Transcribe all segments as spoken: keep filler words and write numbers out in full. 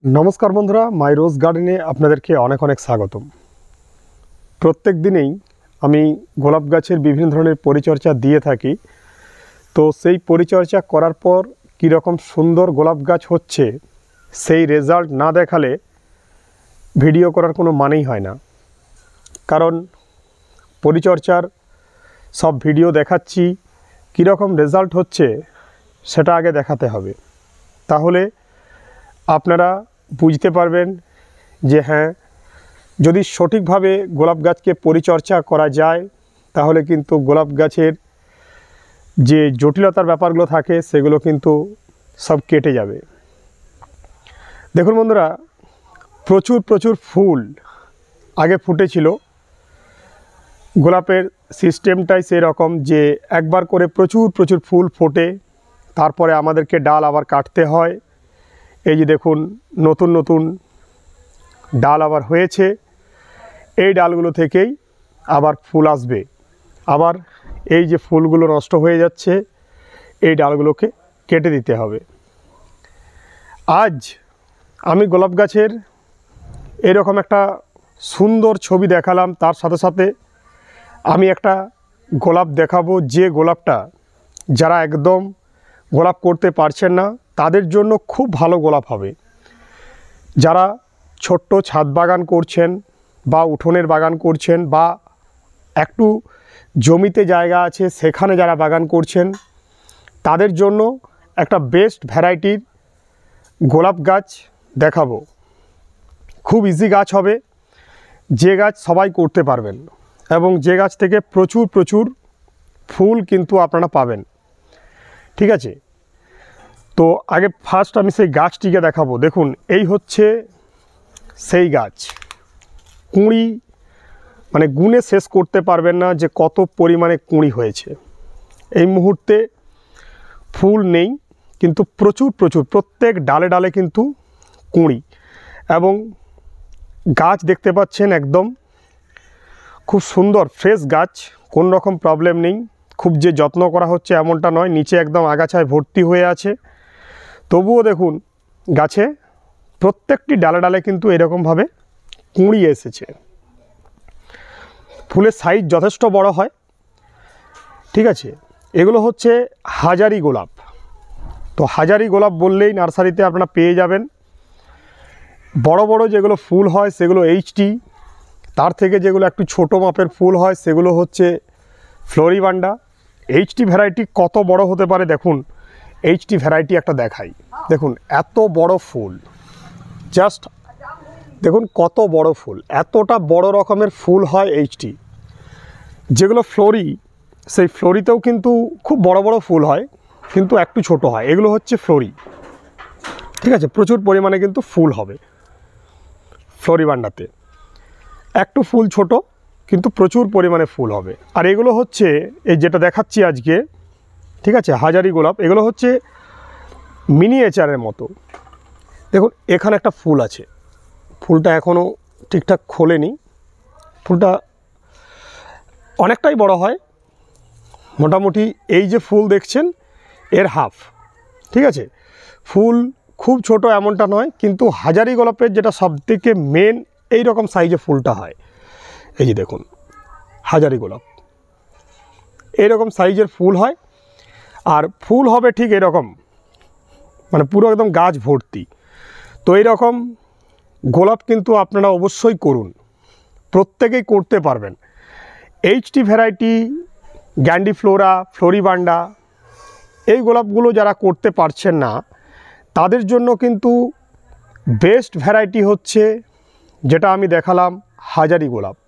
नमस्कार बंधुरा माई रोज गार्डेने आपनादेरके अनेक अनेक स्वागतम। प्रत्येक दिनेई आमी गोलाप गाछेर विभिन्न धरनेर परिचर्या दिए थाकी। तो सेई परिचर्या करार पर कि रकम सुंदर गोलाप गाछ होच्छे सेई रेजाल्ट ना देखाले भिडियो करार कोनो मानेई हय ना। कारण परिचर्यार सब भिडियो देखाच्छि कि रकम रेजाल्ट होच्छे सेटा आगे देखाते हबे, ताहले आपनारा बुझते पारबेन जे हाँ यदि सठीक भावे गोलाप गाछ के परिचर्या करा जाए ताहले किन्तु गोलाप गाछेर जे जटिलतार ब्यापारगुलो थाके सेगुलो किन्तु सब केटे जाबे। देखुन बंधुरा प्रचुर प्रचुर फुल आगे फुटेछिलो। गोलापेर सिस्टेमटाई सेई रकम जे एकबार करे प्रचुर प्रचुर फुल फोटे, तारपरे आमादेरके डाल आबार काटते हय। এই যে দেখুন নতুন নতুন ডাল আবার হয়েছে, এই ডালগুলো থেকেই আবার ফুল আসবে। আবার এই যে ফুলগুলো নষ্ট হয়ে যাচ্ছে এই ডালগুলোকে কেটে দিতে হবে। আজ আমি গোলাপ গাছের এরকম একটা সুন্দর ছবি দেখালাম, তার সাথে সাথে আমি একটা গোলাপ দেখাবো যে গোলাপটা যারা একদম গোলাপ করতে পারছেন না তাদের জন্য খুব ভালো গোলাপ হবে। যারা ছোট্ট ছাদ বাগান করছেন বা উঠোনের বাগান করছেন বা একটু জমিতে জায়গা আছে সেখানে যারা বাগান করছেন তাদের জন্য একটা বেস্ট ভ্যারাইটির গোলাপ গাছ দেখাবো। খুব ইজি গাছ হবে, যে গাছ সবাই করতে পারবেন এবং যে গাছ থেকে প্রচুর প্রচুর ফুল কিন্তু আপনারা পাবেন। ঠিক আছে, তো আগে ফার্স্ট আমি সেই গাছটিকে দেখাবো। দেখুন এই হচ্ছে সেই গাছ, কুঁড়ি মানে গুণে শেষ করতে পারবেন না যে কত পরিমাণে কুঁড়ি হয়েছে। এই মুহূর্তে ফুল নেই কিন্তু প্রচুর প্রচুর প্রত্যেক ডালে ডালে কিন্তু কুঁড়ি এবং গাছ দেখতে পাচ্ছেন একদম খুব সুন্দর ফ্রেশ গাছ, কোনো রকম প্রবলেম নেই। খুব যে যত্ন করা হচ্ছে এমনটা নয়, নিচে একদম আগাছায় ভর্তি হয়ে আছে। তবুও দেখুন গাছে প্রত্যেকটি ডালে ডালে কিন্তু এরকমভাবে কুঁড়ি এসেছে। ফুলের সাইজ যথেষ্ট বড় হয়। ঠিক আছে, এগুলো হচ্ছে হাজারি গোলাপ। তো হাজারি গোলাপ বললেই নার্সারিতে আপনারা পেয়ে যাবেন। বড় বড় যেগুলো ফুল হয় সেগুলো এইচটি, তার থেকে যেগুলো একটু ছোট মাপের ফুল হয় সেগুলো হচ্ছে ফ্লোরিবান্ডা। এইচটি ভ্যারাইটি কত বড় হতে পারে দেখুন, এইচটি ভ্যারাইটি একটা দেখাই। দেখুন এত বড় ফুল, জাস্ট দেখুন কত বড় ফুল, এতটা বড় রকমের ফুল হয় এইচটি। যেগুলো ফ্লোরি সেই ফ্লোরিতেও কিন্তু খুব বড় বড় ফুল হয় কিন্তু একটু ছোট হয়, এগুলো হচ্ছে ফ্লোরি। ঠিক আছে, প্রচুর পরিমাণে কিন্তু ফুল হবে ফ্লোরিবান্ডাতে। একটু ফুল ছোট কিন্তু প্রচুর পরিমাণে ফুল হবে। আর এগুলো হচ্ছে এই যেটা দেখাচ্ছি আজকে, ঠিক আছে, হাজারি গোলাপ। এগুলো হচ্ছে মিনিয়েচারের মতো। দেখুন এখানে একটা ফুল আছে, ফুলটা এখনও ঠিকঠাক খোলেনি। ফুলটা অনেকটাই বড় হয়, মোটামুটি এই যে ফুল দেখছেন এর হাফ। ঠিক আছে, ফুল খুব ছোট এমনটা নয়, কিন্তু হাজারি গোলাপের যেটা সবথেকে মেন এই রকম সাইজে ফুলটা হয়। এই যে দেখুন হাজারি গোলাপ এইরকম সাইজের ফুল হয়, আর ফুল হবে ঠিক এরকম, মানে পুরো একদম গাছ ভর্তি। তো এইরকম গোলাপ কিন্তু আপনারা অবশ্যই করুন, প্রত্যেকেই করতে পারবেন। এইচটি ভ্যারাইটি, গ্যান্ডিফ্লোরা, ফ্লোরিবান্ডা এই গোলাপগুলো যারা করতে পারছেন না তাদের জন্য কিন্তু বেস্ট ভ্যারাইটি হচ্ছে যেটা আমি দেখালাম হাজারি গোলাপ।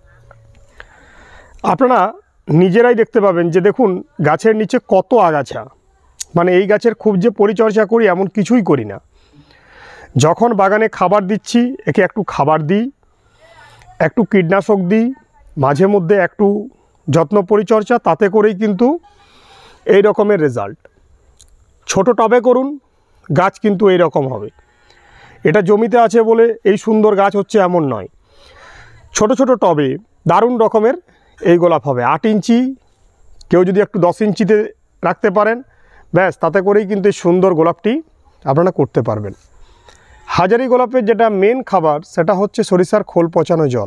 আপনারা নিজেরাই দেখতে পাবেন যে দেখুন গাছের নিচে কত আগাছা, মানে এই গাছের খুব যে পরিচর্যা করি এমন কিছুই করি না। যখন বাগানে খাবার দিচ্ছি একে একটু খাবার দিই, একটু কীটনাশক দিই, মাঝে মধ্যে একটু যত্ন পরিচর্যা, তাতে করেই কিন্তু এই রকমের রেজাল্ট। ছোট টবে করুন, গাছ কিন্তু এই রকম হবে। এটা জমিতে আছে বলে এই সুন্দর গাছ হচ্ছে এমন নয়, ছোট ছোট টবে দারুণ রকমের এই গোলাপ হবে। আট ইঞ্চি, কেউ যদি একটু দশ ইঞ্চিতে রাখতে পারেন ব্যাস, তাতে করেই কিন্তু এই সুন্দর গোলাপটি আপনারা করতে পারবেন। হাজারি গোলাপের যেটা মেন খাবার সেটা হচ্ছে সরিষার খোল পচানো জল।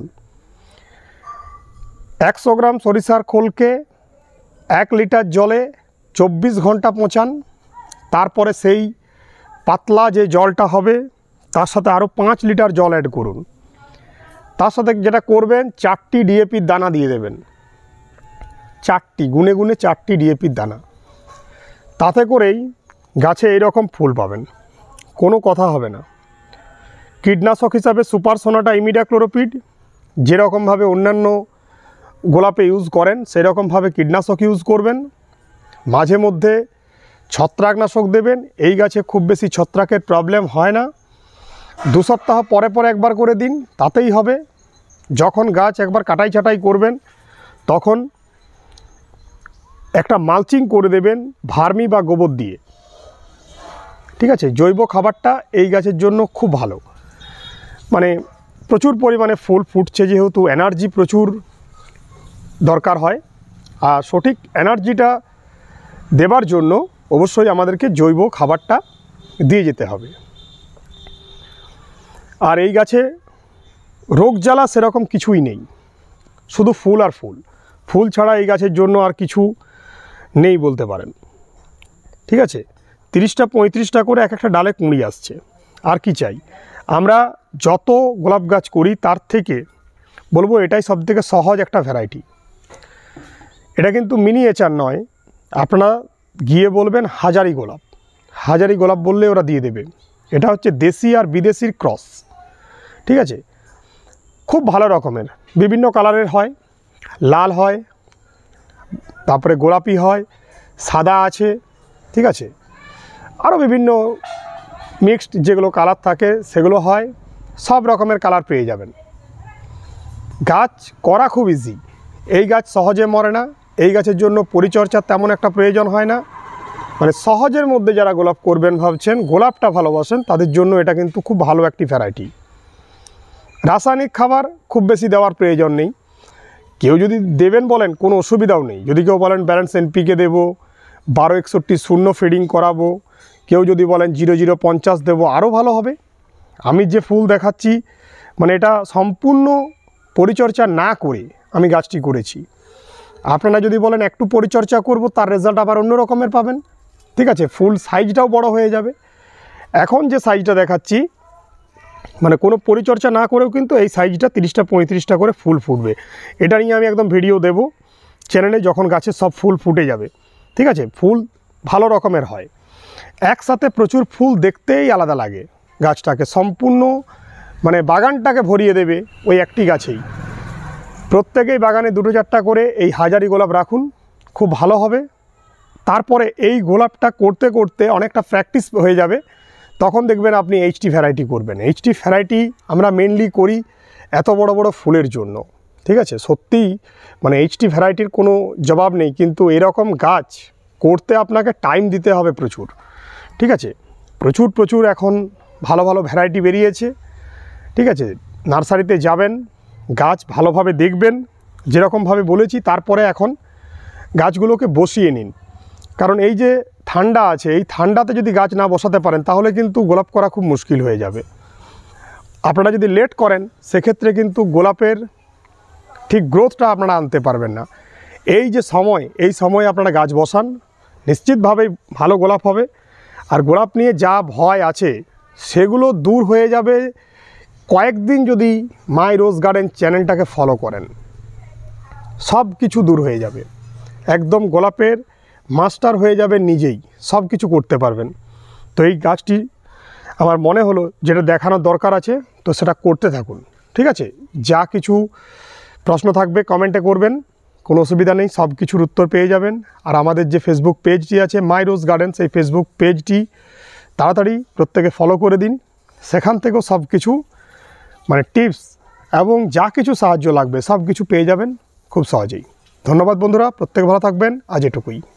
একশো গ্রাম সরিষার খোলকে এক লিটার জলে চব্বিশ ঘন্টা পচান, তারপরে সেই পাতলা যে জলটা হবে তার সাথে আরও পাঁচ লিটার জল অ্যাড করুন। তার সাথে যেটা করবেন, চারটি ডিএপির দানা দিয়ে দেবেন, চারটি গুনে গুনে চারটি ডিএপির দানা। তাতে করেই গাছে এইরকম ফুল পাবেন, কোনো কথা হবে না। কীটনাশক হিসাবে সুপার সোনাটা ইমিডাক্লোরোপিড যেরকমভাবে অন্যান্য গোলাপে ইউজ করেন সেরকমভাবে কীটনাশক ইউজ করবেন। মাঝে মধ্যে ছত্রাকনাশক দেবেন। এই গাছে খুব বেশি ছত্রাকের প্রবলেম হয় না। দু সপ্তাহ পরে পরে একবার করে দিন, তাতেই হবে। যখন গাছ একবার কাটাই ছাটাই করবেন তখন একটা মালচিং করে দেবেন ভার্মি বা গোবর দিয়ে। ঠিক আছে, জৈব খাবারটা এই গাছের জন্য খুব ভালো। মানে প্রচুর পরিমাণে ফুল ফুটছে যেহেতু এনার্জি প্রচুর দরকার হয়, আর সঠিক এনার্জিটা দেবার জন্য অবশ্যই আমাদেরকে জৈব খাবারটা দিয়ে যেতে হবে। আর এই গাছে রোগ জ্বালা সেরকম কিছুই নেই, শুধু ফুল আর ফুল। ফুল ছাড়া এই গাছের জন্য আর কিছু নেই বলতে পারেন। ঠিক আছে, তিরিশটা পঁয়ত্রিশটা করে এক একটা ডালে কুঁড়ি আসছে, আর কি চাই। আমরা যত গোলাপ গাছ করি তার থেকে বলবো এটাই সবথেকে সহজ একটা ভ্যারাইটি। এটা কিন্তু মিনিয়েচার নয়, আপনারা গিয়ে বলবেন হাজারি গোলাপ, হাজারি গোলাপ বললে ওরা দিয়ে দেবে। এটা হচ্ছে দেশি আর বিদেশির ক্রস। ঠিক আছে, খুব ভালো রকমের বিভিন্ন কালারের হয়, লাল হয়, তারপরে গোলাপি হয়, সাদা আছে। ঠিক আছে, আরও বিভিন্ন মিক্সড যেগুলো কালার থাকে সেগুলো হয়, সব রকমের কালার পেয়ে যাবেন। গাছ করা খুব ইজি, এই গাছ সহজে মরে না। এই গাছের জন্য পরিচর্যার তেমন একটা প্রয়োজন হয় না। মানে সহজের মধ্যে যারা গোলাপ করবেন ভাবছেন, গোলাপটা ভালোবাসেন, তাদের জন্য এটা কিন্তু খুব ভালো একটি ভ্যারাইটি। রাসায়নিক খাবার খুব বেশি দেওয়ার প্রয়োজন নেই। কেউ যদি দেবেন বলেন কোনো অসুবিধাও নেই। যদি কেউ বলেন ব্যালেন্স এনপিকে দেবো, বারো একষট্টি শূন্য ফিডিং করাবো, কেউ যদি বলেন জিরো জিরো পঞ্চাশ দেবো, আরও ভালো হবে। আমি যে ফুল দেখাচ্ছি মানে এটা সম্পূর্ণ পরিচর্যা না করে আমি গাছটি করেছি। আপনারা যদি বলেন একটু পরিচর্যা করব, তার রেজাল্ট আবার অন্য রকমের পাবেন। ঠিক আছে, ফুল সাইজটাও বড় হয়ে যাবে। এখন যে সাইজটা দেখাচ্ছি মানে কোনো পরিচর্যা না করেও কিন্তু এই সাইজটা তিরিশটা পঁয়ত্রিশটা করে ফুল ফুটবে। এটা নিয়ে আমি একদম ভিডিও দেব চ্যানেলে যখন গাছের সব ফুল ফুটে যাবে। ঠিক আছে, ফুল ভালো রকমের হয়, একসাথে প্রচুর ফুল দেখতেই আলাদা লাগে। গাছটাকে সম্পূর্ণ মানে বাগানটাকে ভরিয়ে দেবে ওই একটি গাছেই। প্রত্যেকেই বাগানে দুটো চারটা করে এই হাজারি গোলাপ রাখুন, খুব ভালো হবে। তারপরে এই গোলাপটা করতে করতে অনেকটা প্র্যাকটিস হয়ে যাবে, তখন দেখবেন আপনি এইচটি ভ্যারাইটি করবেন। এইচটি ভ্যারাইটি আমরা মেনলি করি এত বড় বড় ফুলের জন্য। ঠিক আছে, সত্যিই মানে এইচটি ভ্যারাইটির কোনো জবাব নেই, কিন্তু এরকম গাছ করতে আপনাকে টাইম দিতে হবে প্রচুর। ঠিক আছে, প্রচুর প্রচুর এখন ভালো ভালো ভ্যারাইটি বেরিয়েছে। ঠিক আছে, নার্সারিতে যাবেন, গাছ ভালোভাবে দেখবেন যেরকমভাবে বলেছি, তারপরে এখন গাছগুলোকে বসিয়ে নিন। কারণ এই যে ঠান্ডা আছে, এই ঠান্ডাতে যদি গাছ না বসাতে পারেন তাহলে কিন্তু গোলাপ করা খুব মুশকিল হয়ে যাবে। আপনারা যদি লেট করেন সেক্ষেত্রে কিন্তু গোলাপের ঠিক গ্রোথটা আপনারা আনতে পারবেন না। এই যে সময়, এই সময় আপনারা গাছ বসান, নিশ্চিতভাবেই ভালো গোলাপ হবে। আর গোলাপ নিয়ে যা ভয় আছে সেগুলো দূর হয়ে যাবে কয়েকদিন যদি মাই রোজ গার্ডেন চ্যানেলটাকে ফলো করেন। সব কিছু দূর হয়ে যাবে, একদম গোলাপের মাস্টার হয়ে যাবেন নিজেই, সব কিছু করতে পারবেন। তো এই গাছটি আমার মনে হলো যেটা দেখানোর দরকার আছে, তো সেটা করতে থাকুন। ঠিক আছে, যা কিছু প্রশ্ন থাকবে কমেন্টে করবেন, কোনো অসুবিধা নেই, সব কিছুর উত্তর পেয়ে যাবেন। আর আমাদের যে ফেসবুক পেজটি আছে মাই রোজ গার্ডেন, সেই ফেসবুক পেজটি তাড়াতাড়ি প্রত্যেকে ফলো করে দিন। সেখান থেকেও সব কিছু মানে টিপস এবং যা কিছু সাহায্য লাগবে সব কিছু পেয়ে যাবেন খুব সহজেই। ধন্যবাদ বন্ধুরা, প্রত্যেকে ভালো থাকবেন, আজ এটুকুই।